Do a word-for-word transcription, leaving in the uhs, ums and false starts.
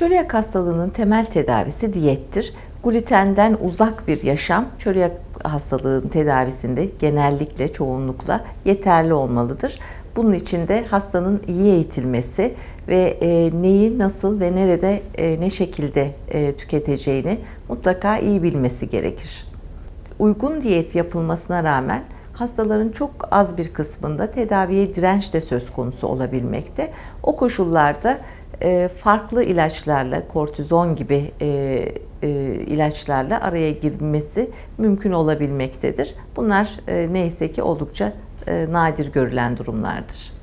Çölyak hastalığının temel tedavisi diyettir. Glutenden uzak bir yaşam çölyak hastalığının tedavisinde genellikle, çoğunlukla yeterli olmalıdır. Bunun için de hastanın iyi eğitilmesi ve neyi, nasıl ve nerede, ne şekilde tüketeceğini mutlaka iyi bilmesi gerekir. Uygun diyet yapılmasına rağmen hastaların çok az bir kısmında tedaviye direnç de söz konusu olabilmekte. O koşullarda farklı ilaçlarla, kortizon gibi ilaçlarla araya girmesi mümkün olabilmektedir. Bunlar neyse ki oldukça nadir görülen durumlardır.